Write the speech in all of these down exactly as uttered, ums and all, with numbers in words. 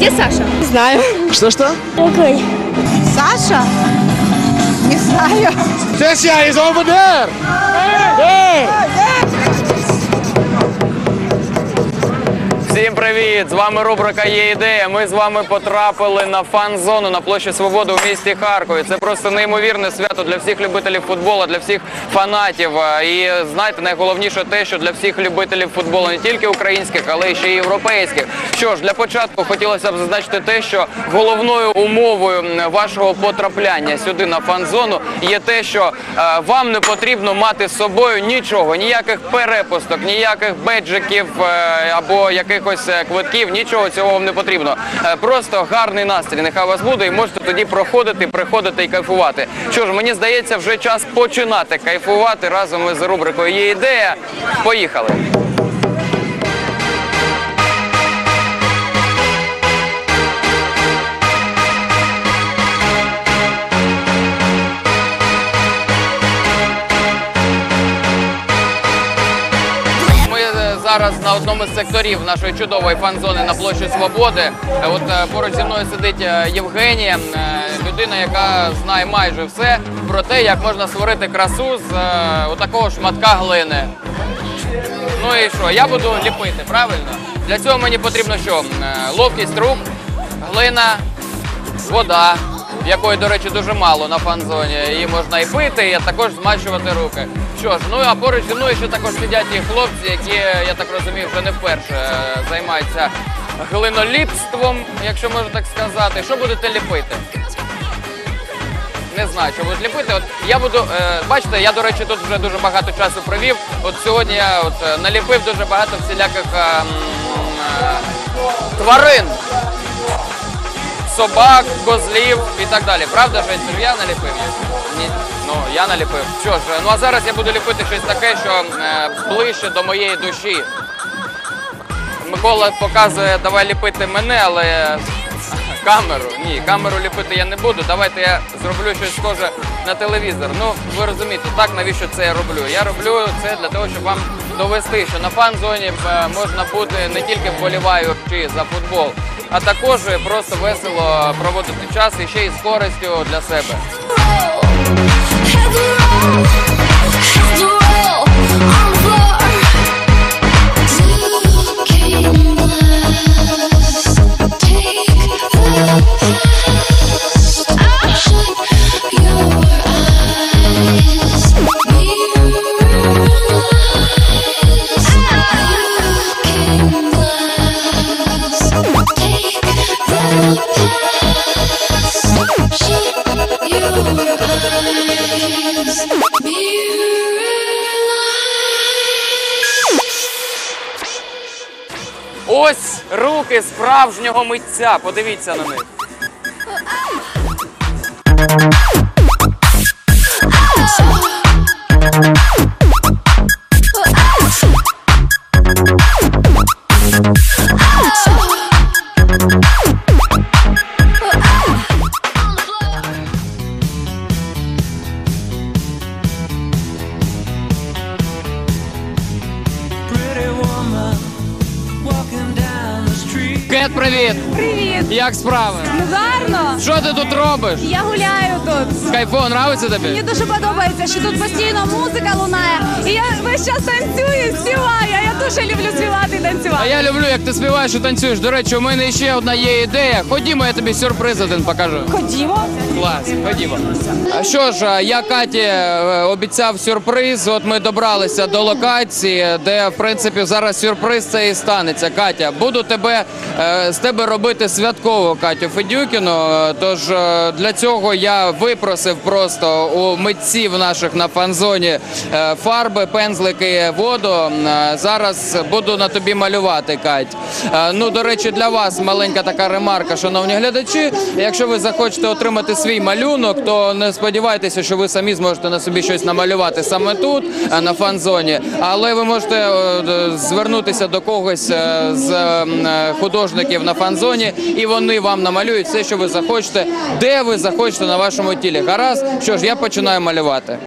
Где Саша? Не знаю. Что-что? Какой? Саша? Не знаю. Tessia is over there! There! Всім привіт! З вами рубрика «Є ідея». Ми з вами потрапили на фан-зону на площі Свободи у місті Харкові. Це просто неймовірне свято для всіх любителів футболу, для всіх фанатів. І знаєте, найголовніше те, що для всіх любителів футболу не тільки українських, але й ще й європейських. Що ж, для початку хотілося б зазначити те, що головною умовою вашого потрапляння сюди на фан-зону є те, що е, вам не потрібно мати з собою нічого, ніяких перепусток, ніяких беджиків е, або якихось квитків, нічого цього вам не потрібно. Просто гарний настрій нехай у вас буде і можете тоді проходити, приходити і кайфувати. Що ж, мені здається, вже час починати кайфувати разом із рубрикою «Є ідея». Поїхали! Зараз на одному з секторів нашої чудової фан-зони на площі Свободи. От поруч зі мною сидить Євгенія, людина, яка знає майже все про те, як можна створити красу з отакого шматка глини. Ну і що? Я буду ліпити, правильно? Для цього мені потрібно що? Ловкість рук, глина, вода, якої, до речі, дуже мало на фан-зоні. Її можна і пити, і також змащувати руки. Що ж, ну а поруч зі мною ще також сидять ті хлопці, які, я так розумію, вже не вперше займаються глиноліпством, якщо можна так сказати. Що будете ліпити? Не знаю, що будуть ліпити. От я буду, е, бачите, я, до речі, тут вже дуже багато часу провів. От сьогодні я от, наліпив дуже багато всіляких е, е, тварин. Собак, козлів і так далі. Правда, що я наліпив їх? Ні. Ну, я наліпив. Що ж, ну а зараз я буду ліпити щось таке, що е, ближче до моєї душі. Микола показує, давай ліпити мене, але камеру. Ні, камеру ліпити я не буду. Давайте я зроблю щось схоже на телевізор. Ну, ви розумієте, так, навіщо це я роблю? Я роблю це для того, щоб вам довести, що на фан-зоні можна бути не тільки вболіваючи за футбол, а також просто весело проводити час і ще й з користю для себе. Ось руки справжнього митця. Подивіться на них. Кет, привіт! Привіт! Як справи? Ну гарно! Що ти тут робиш? Я гуляю тут. Кайфово, нравиться тобі? Мені дуже подобається, що тут постійно музика лунає. І я весь час танцюю, співаю. А я дуже люблю співати і танцювати. А я люблю, як ти співаєш і танцюєш. До речі, у мене ще одна є ідея. Ходімо, я тобі сюрприз один покажу. Ходімо. Клас, ходімо. А що ж, я Каті обіцяв сюрприз. От ми добралися до локації, де, в принципі, зараз сюрприз це і станеться. Катя, буду тебе, з тебе робити святково Катю Федюкіну. Тож для цього я випросив просто у митців наших на фан-зоні фарби, пензлики, воду. Зараз буду на тобі малювати, Кать. Ну, до речі, для вас маленька така ремарка, шановні глядачі. Якщо ви захочете отримати свій малюнок, то не сподівайтеся, що ви самі зможете на собі щось намалювати саме тут, на фан-зоні. Але ви можете звернутися до когось з художників на фан-зоні, і вони вам намалюють все, що ви захочете, де ви захочете на вашому тілі. Гаразд? Що ж, я починаю малювати.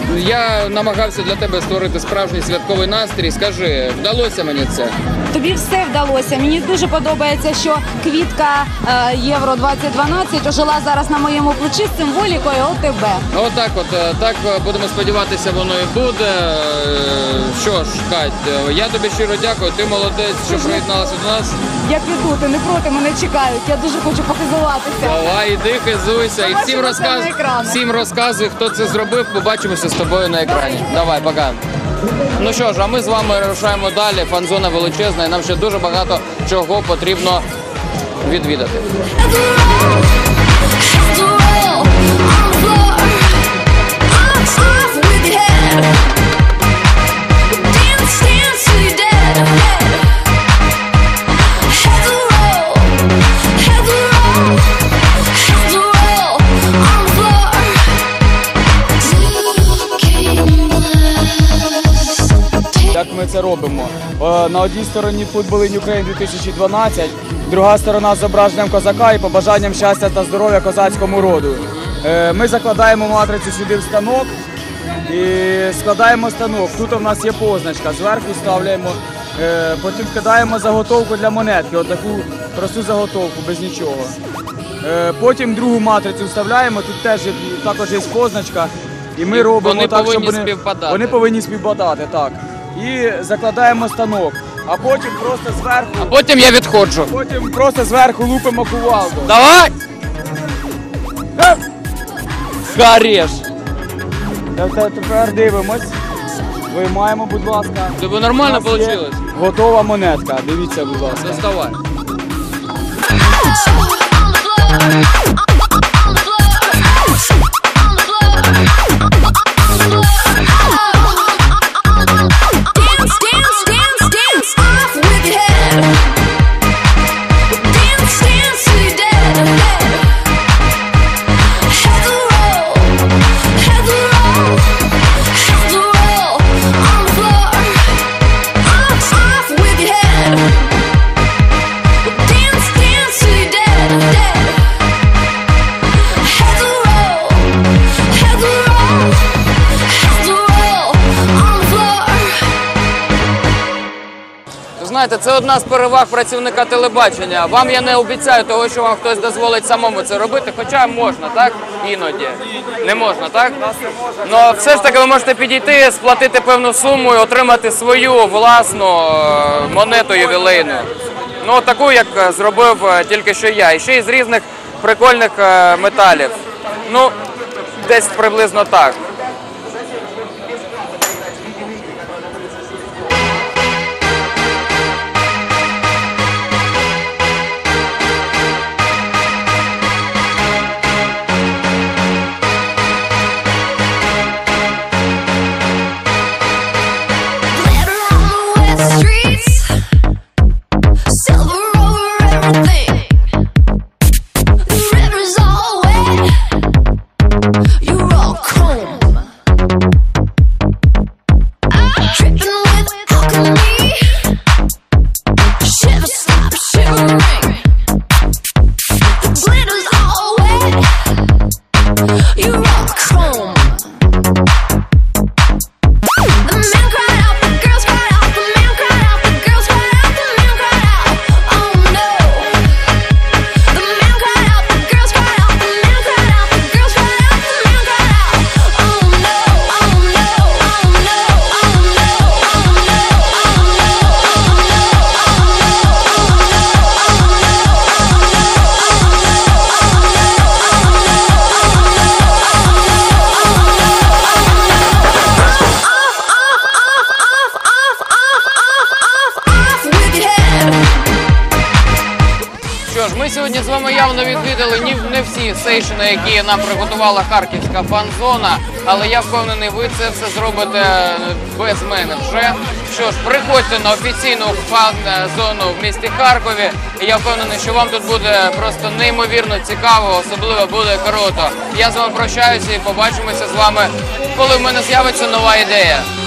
Я намагався для тебе створити справжній святковий настрій. Скажи, вдалося мені це? Тобі все вдалося. Мені дуже подобається, що квітка е, Євро двадцять дванадцять ожила зараз на моєму плечі з символікою ОТБ. Отак от, е, так е, будемо сподіватися, воно і буде. Е, Що ж, Кать, е, я тобі щиро дякую, ти молодець, що приєдналася до нас. Я піду, ти не проти, мене чекають. Я дуже хочу похизуватися. Давай, іди, хизуйся. І всім, Побачимося розказ... на екрані. всім розказуй, хто це зробив, побачимося з тобою на екрані. Давай, пока. Ну що ж, а ми з вами рушаємо далі. Фан-зона величезна, і нам ще дуже багато чого потрібно відвідати. Як ми це робимо? Е, На одній стороні футбол in Ukraine дві тисячі дванадцять, друга сторона з зображенням козака і побажанням щастя та здоров'я козацькому роду. Е, Ми закладаємо матрицю сюди в станок і складаємо станок. Тут у нас є позначка, зверху ставляємо, е, потім кидаємо заготовку для монетки, отаку просту заготовку, без нічого. Е, Потім другу матрицю вставляємо, тут теж є- також є позначка. І ми І робимо вони так, повинні щоб вони, співпадати. вони повинні співпадати, так. І закладаємо станок, а потім просто зверху, Потім я відходжу. потім просто зверху лупимо кувалду. Давай! Е! Хареш! Та- та- Тепер дивимось. Виймаємо, будь ласка. Тобі нормально У нас є вийшло? готова монетка. Дивіться, будь ласка. Доставай. Знаєте, це одна з переваг працівника телебачення. Вам я не обіцяю того, що вам хтось дозволить самому це робити, хоча можна, так? Іноді. Не можна, так? Ну, все ж таки ви можете підійти, сплатити певну суму і отримати свою власну е, монету ювілейну. Ну, таку, як е, зробив е, тільки що я. І ще й з різних прикольних е, металів. Ну, десь приблизно так. Ми сьогодні з вами явно відвідали не всі сейшини, які нам приготувала харківська фан-зона, але я впевнений, ви це все зробите без мене вже. Що ж, приходьте на офіційну фан-зону в місті Харкові, і я впевнений, що вам тут буде просто неймовірно цікаво, особливо буде круто. Я з вами прощаюся і побачимося з вами, коли в мене з'явиться нова ідея.